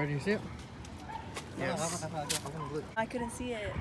Alright, you see it? Yes. I couldn't see it.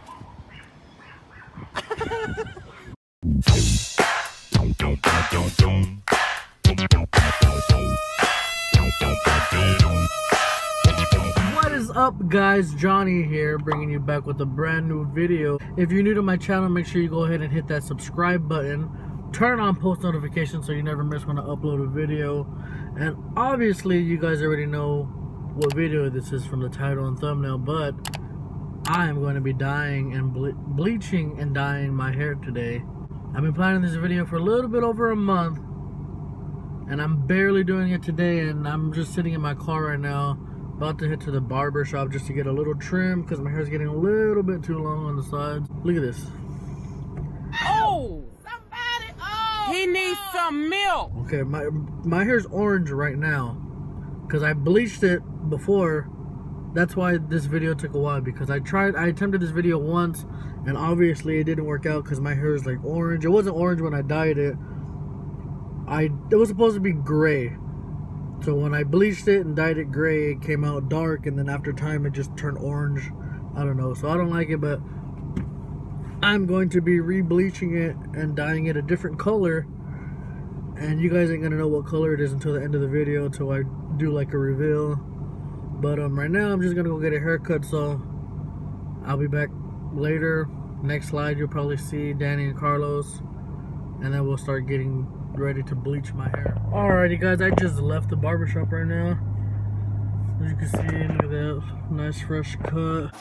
What is up, guys? Johnny here, bringing you back with a brand new video. If you're new to my channel, make sure you go ahead and hit that subscribe button. Turn on post notifications so you never miss when I upload a video. And obviously, you guys already know what video this is from the title and thumbnail, but I am going to be dyeing and bleaching and dyeing my hair today. I've been planning this video for a little bit over a month, and I'm barely doing it today, and I'm just sitting in my car right now, about to head to the barber shop just to get a little trim because my hair is getting a little bit too long on the sides. Look at this. Oh! Somebody! Oh! He needs some milk! Okay, my hair's orange right now because I bleached it before. That's why this video took a while, because I attempted this video once and obviously it didn't work out because my hair is like orange. It wasn't orange when I dyed it. It was supposed to be gray. So when I bleached it and dyed it gray, it came out dark, and then after time it just turned orange. I don't know, so I don't like it, but I'm going to be re-bleaching it and dyeing it a different color, and you guys ain't gonna know what color it is until the end of the video, until I do like a reveal. But right now I'm just gonna go get a haircut, so I'll be back later. Next slide you'll probably see Danny and Carlos, and then we'll start getting ready to bleach my hair. Alrighty guys, I just left the barbershop right now. As you can see, look at that nice fresh cut.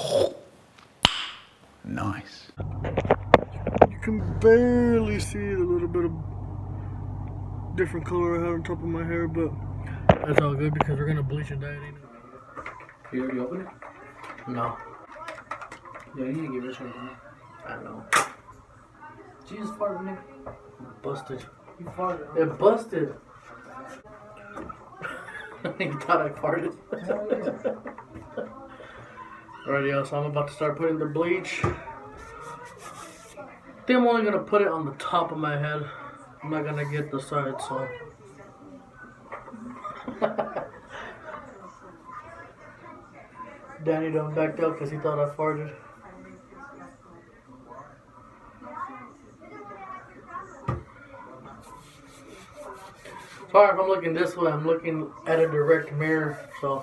Nice. You can barely see the little bit of different color I have on top of my hair, but that's all good because we're gonna bleach and dye it anyway. You already opened it? No. Yeah, you need to give this one to me. I know. Jesus farted, nigga. Busted. You farted. Huh? It busted. I think you thought I farted. Alright, y'all, so I'm about to start putting the bleach. I think I'm only gonna put it on the top of my head. I'm not gonna get the sides, so. Danny done backed up because he thought I farted. Sorry if I'm looking this way, I'm looking at a direct mirror, so.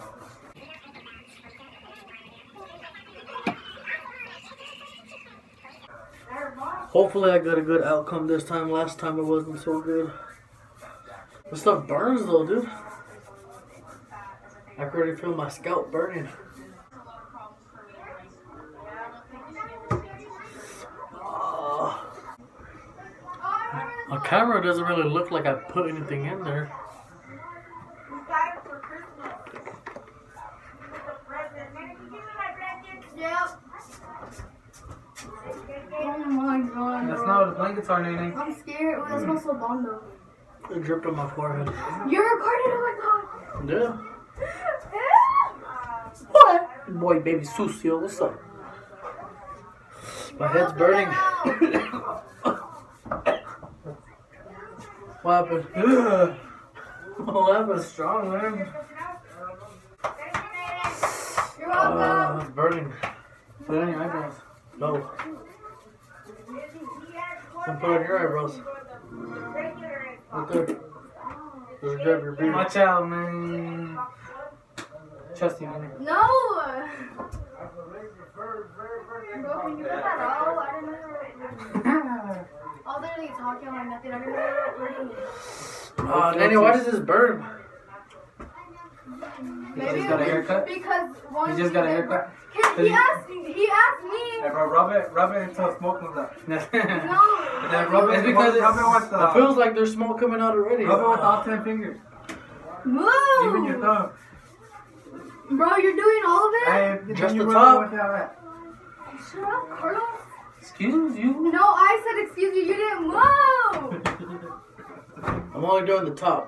Hopefully I got a good outcome this time. Last time it wasn't so good. This stuff burns though, dude. I can already feel my scalp burning. On camera, it doesn't really look like I put anything in there. Oh my god. That's not what the blankets are, Nene. I'm scared. Oh, that smells so bomb though. It dripped on my forehead. You're recording? Oh my god. Yeah. What? Boy, baby sucio, what's up? My head's burning. What happened? What happened? Strong, man. You're welcome. It's burning. Put it on your eyebrows. No. Don't put it on your eyebrows. Right there. Just grab your beard. Watch out, man. Trust you, man. No. Bro, can you put that out? I didn't know. All they're like talking like nothing. I didn't know. Danny, why does this burn? You just got a haircut? Because one. You just got a haircut? He asked me. Hey, bro, rub it until smoke comes out. No. And then rub it because rub it with the. It feels like there's smoke coming out already. Rub it with all 10 fingers. Move. Even your thumb. Bro, you're doing all of it? Hey, just you the rub top. it with that. Shut up, Carlos. Excuse you? No, I said excuse you. You didn't move. I'm only doing the top.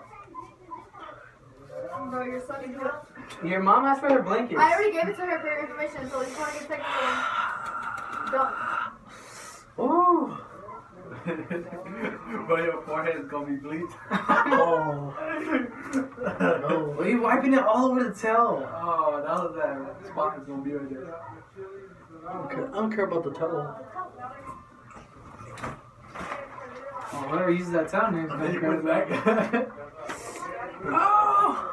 Bro, you're sucking dick. Your mom asked for her blankets. I already gave it to her for your information, so if you want to get technical, don't. Ooh. But your forehead is gonna be bleached. Oh. No. Well, you wiping it all over the tail. Oh, that was that spot is gonna be right there. I don't care about the towel. Oh, whoever uses that towel name is gonna grab it back. Oh!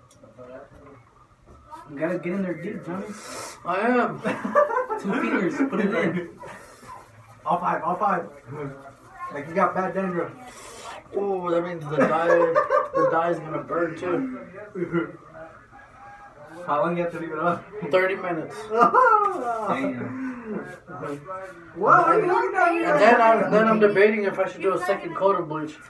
You gotta get in there deep, Johnny. I am. 2 fingers, put it in. All five. Like you got bad dandruff. Oh, that means the dye is gonna burn too. How long you have to leave it on? 30 minutes. Damn. What? And then I'm debating if I should do a second coat of bleach.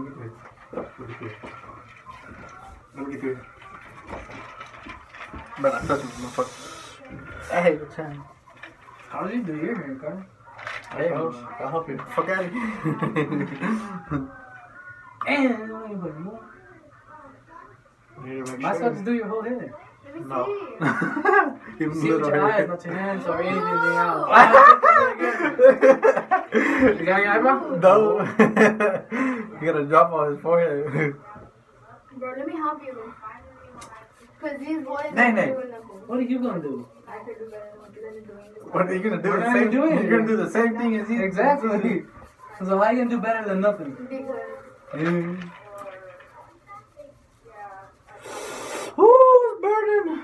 But I touched my motherfucker. I hate the tan. How did you do your hair, Carter? Hey, I'll help you. Fuck out of here. And am I supposed to do your whole hair? No. You see with your eyes, not your hands or anything else. You got your eyebrow? No. You got a drop on his forehead. Bro, let me help you. Because these boys Nay. What are you gonna do? I could do better than what you're doing. What are you gonna do? What are you doing? You're gonna do the same thing as he. Exactly. So how you gonna do better than nothing? Because Ooh, it's burning.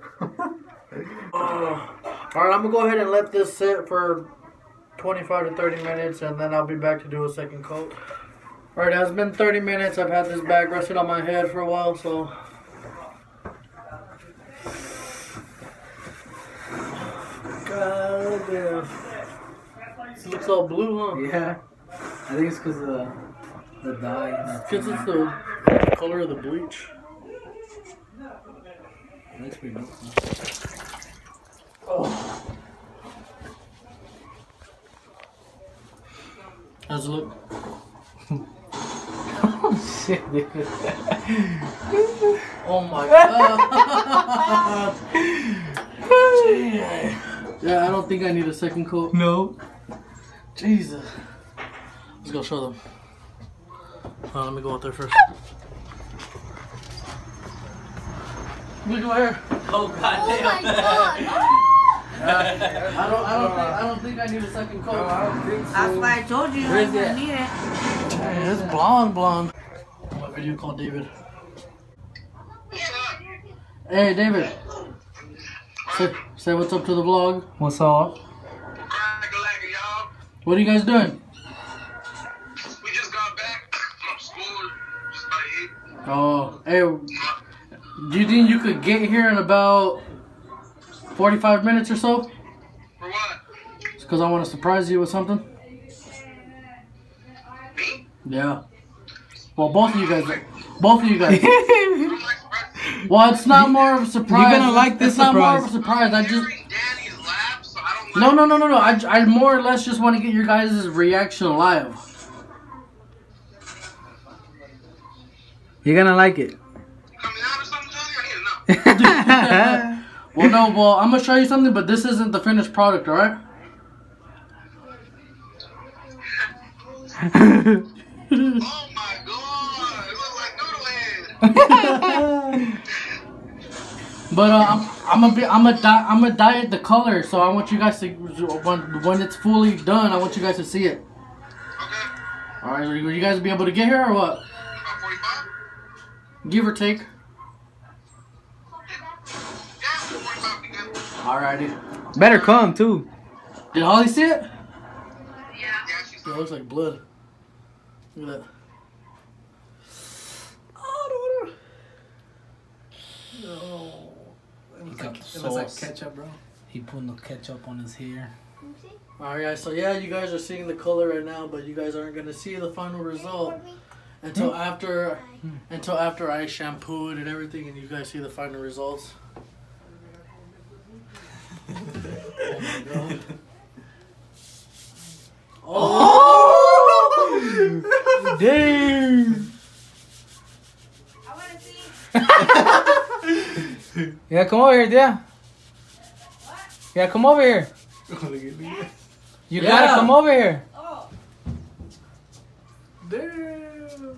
Alright, I'm gonna go ahead and let this sit for 25 to 30 minutes and then I'll be back to do a second coat. Alright, it's been 30 minutes. I've had this bag resting on my head for a while, so. God damn. This looks all blue, huh? Yeah. I think it's because of the dye. Because it's the color of the bleach. That's pretty nice. Oh. How's it look? Oh shit, dude. Oh my god. Yeah, I don't think I need a second coat. No. Jesus. Let's go show them. Let me go out there first. Look over here. Oh god oh my god. I don't think I need a second coat. I don't think so. That's why I told you Where's I didn't that? need it. Hey, it's blonde. My video called David. Hey, David. Say what's up to the vlog. What's up? What are you guys doing? We just got back from school, just by 8. Oh, hey, do you think you could get here in about 45 minutes or so? For what? It's because I want to surprise you with something. Me? Yeah. Well, both of you guys. Both of you guys. I'm like surprised. Well, it's not more of a surprise. You're gonna like this It's not more of a surprise. surprise. I just. You're in Danny's lap, so I don't No. like I more or less just want to get your guys' reaction live. You're gonna like it. coming out or something, Johnny? I need to know. Well, no. Well, I'm gonna show you something, but this isn't the finished product. All right. Oh my god, it looks like noodle head. But I'm gonna dye it the color, so I want you guys to when it's fully done, I want you guys to see it. Okay, All right, will you guys be able to get here or what? about 45? Give or take. Yeah, 45 be good. Alrighty. Better come too. Did Holly see it? Yeah, she's It looks like blood. Look at that. Oh, no. He got the It looks like sauce. ketchup, bro. He putting the ketchup on his hair. Alright, guys. So yeah, you guys are seeing the color right now, but you guys aren't gonna see the final result until after I shampoo it and everything, and you guys see the final results. Oh my god. Oh! Damn! I want to see. Yeah, come over here, yeah. Yeah, come over here. You Yeah. gotta come over here. Oh. Damn.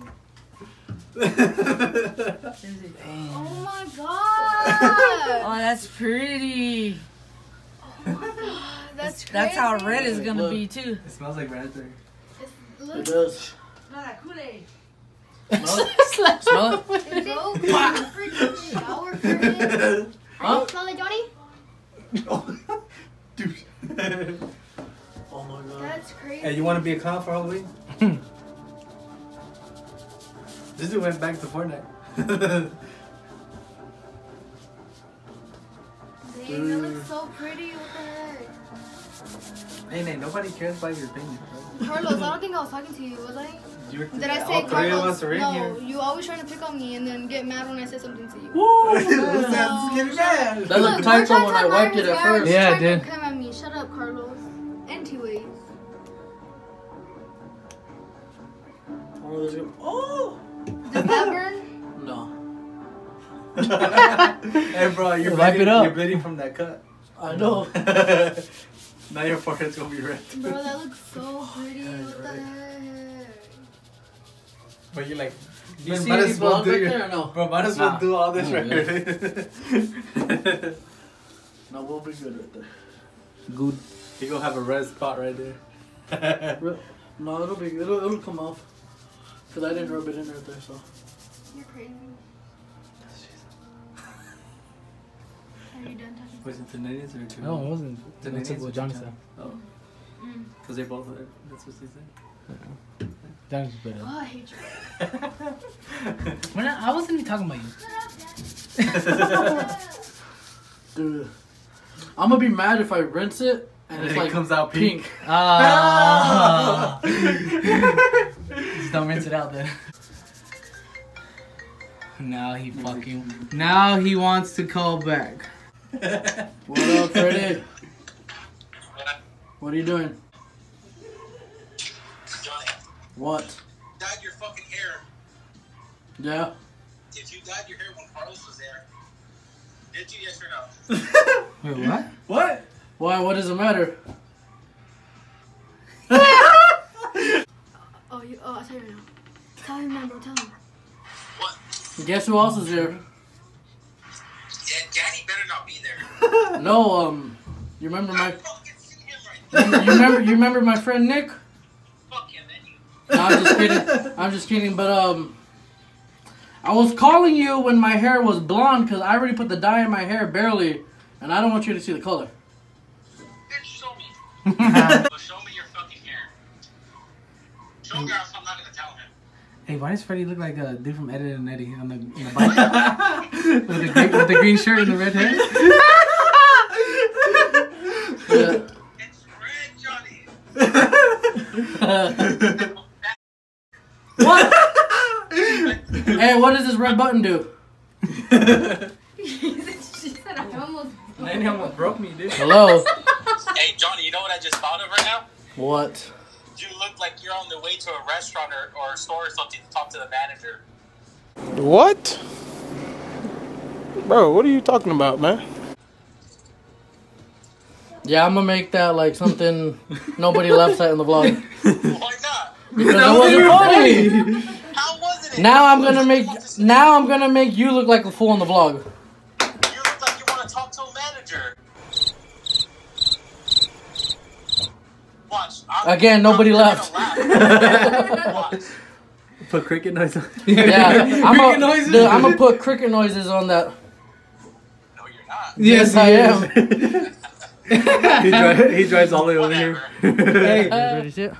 Oh my god. Oh, that's pretty. That's crazy. That's how red it's gonna Look. be too. It smells like raspberry. It Look, does. Not like Kool-Aid. Smell it? Smell it? go freaking shower curtain. Huh? Smell it, Johnny? Dude. Oh my god. That's crazy. Hey, you want to be a clown for Halloween? This dude went back to Fortnite. Dang, that looks so pretty. What the heck? Hey, Nate, nobody cares about your opinion. Carlos, I don't think I was talking to you, was I? Did Did I say all three of Carlos? us are in No, here. you always trying to pick on me and then get mad when I say something to you. Woo! No, That's getting mad. That looked typo when I wiped it at first. Yeah, it did. Come at me. Shut up, Carlos. Anyways. Oh, there's go- oh! Does that burn? No. Hey, bro, you're Wipe bleeding, it up. You're bleeding from that cut. I know. Now your forehead's gonna be red. Bro, that looks so pretty. What the heck? But you're like, Do you man, see might any as well blonde do back your- there or no? Bro, might as well Nah. do all this Oh, right yeah. here. No, we'll be good right there. Good. You gonna have a red spot right there. No, it'll be it'll come off. Cause I didn't rub it in right there, so. You're crazy. Are you done touching? Was it Canadians or two? No, it wasn't. The That's Canadians what or Johnny China? said. Oh. Because they both, that's what she said. Johnny's better. Oh, I hate you. I wasn't even talking about you. Dude. I'm gonna be mad if I rinse it and it's And it like comes out pink. Ah. Just don't rinse it out then. Now he wants to call back. What up, Freddie? What are you doing? Johnny, What? dyed your fucking hair. Yeah. If you dyed your hair when Carlos was there, did you, yes or no? Wait, what? What? Why? What does it matter? Oh, I'll tell you right now. Tell him, man, bro. Tell him. What? Guess who else is here? Yeah, Danny better not be there. No, you remember I my fucking see him right there. you remember my friend Nick? Fuck him, man. You. No, I'm just kidding. I'm just kidding. But I was calling you when my hair was blonde because I already put the dye in my hair barely, and I don't want you to see the color. Bitch, show me. Well, show me your fucking hair. Show me or else I'm not gonna tell him. Hey, why does Freddy look like a dude from Ed, Edd and Eddie on the bike? with the green shirt and the red hair? Yeah. It's red, Johnny. What? Hey, what does this red button do? She said I almost. Nanny almost broke me, dude. Hello. Hey, Johnny, you know what I just thought of right now? What? You look like you're on the way to a restaurant or a store or something to talk to the manager. What? Bro, what are you talking about, man? Yeah, I'm gonna make that like something nobody laughs at in the vlog. Why not? Because it wasn't funny. How wasn't it? Now I'm gonna make you look like a fool in the vlog. You look like you want to talk to a manager. Watch. Again, nobody I'm laughed. gonna laugh. Watch. Put cricket noise on. Yeah, Cricket noises? I'm gonna put cricket noises on that. No, you're not. Yes, I am. He drives all the way over here. Whatever. Hey. Ready to see it?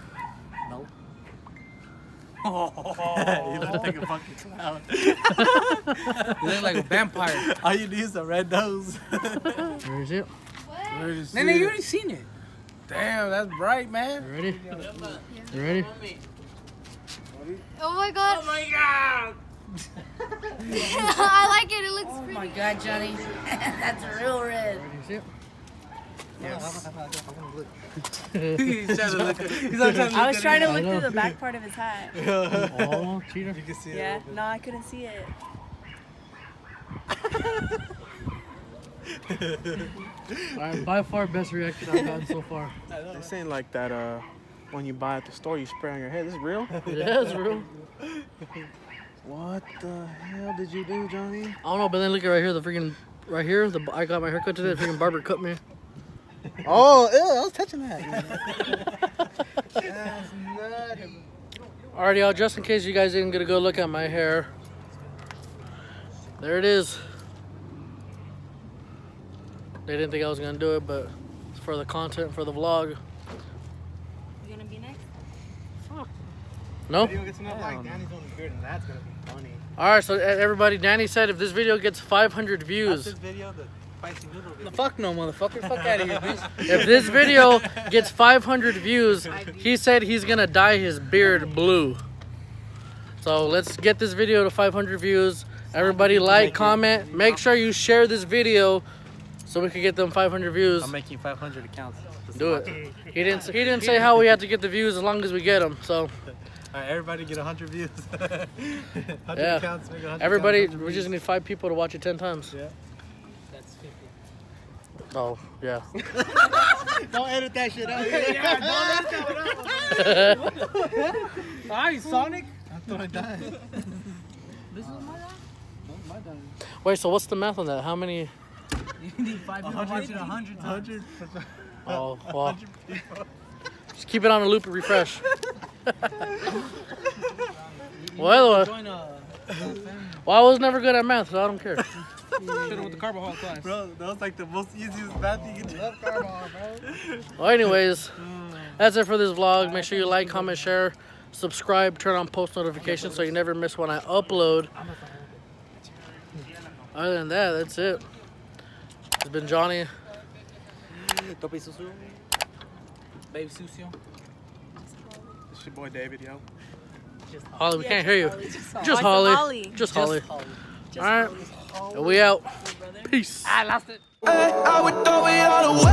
You look like a fucking clown. You look like a vampire. All you need is a red nose. Ready to see it? Nene, you already seen it. Damn, that's bright, man. You ready? You ready? Oh my god. Oh my god! I like it. It looks Oh pretty. my god, Johnny. That's real red. Ready to see it? He's trying to look. I was trying to I look know. through the back part of his hat. Oh, cheater. You can see Yeah, it. no, I couldn't see it. Alright, by far best reaction I've gotten so far. This ain't like that when you buy at the store, you spray on your head. This is real? Yeah, it's real. What the hell did you do, Johnny? I don't know, but then look at right here, the freaking right here. I got my haircut today. The freaking barber cut me. Oh, ew, I was touching that. That's nutty. Alright, y'all, just in case you guys didn't get a good look at my hair, there it is. They didn't think I was gonna do it, but it's for the content, for the vlog. You gonna be next? No? Video gets enough like Danny's on the beard, and that's gonna be funny. Alright, so everybody, Danny said if this video gets 500 That's views, this video, the spicy noodle video. Fuck no, motherfucker. Fuck out of here, bitch. if this video gets 500 views, he said he's gonna dye his beard blue. So let's get this video to 500 views. Everybody like, comment, make sure you share this video so we can get them 500 views. I'm making 500 accounts. Do it. He didn't say how we had to get the views as long as we get them. So Alright, everybody get 100 views. 100 yeah, accounts, make 100 everybody, accounts, 100 we just need 5 people to watch it 10 times. Yeah. That's 50. Oh yeah. Don't edit that shit out. Yeah, don't edit that out. Alright, Sonic. I thought I died. This is my dad? No, my dad. Wait, so what's the math on that? How many? You need 5 people watching 100 times. 100%. Oh, well. Just keep it on a loop and refresh. Well, I was never good at math, so I don't care. Should've with the carbohydrate class. Bro, that was like the most easiest math you can do. Well, anyways, that's it for this vlog. Make sure you like, comment, share, subscribe, turn on post notifications so you never miss when I upload. Other than that, that's it. It's been Johnny. Tope sucio. Baby sucio. It's your boy David, yo. Holly, we can't hear you. Just Holly. Holly. Just Holly. Alright. We out. Peace. I lost it. I would throw it all away.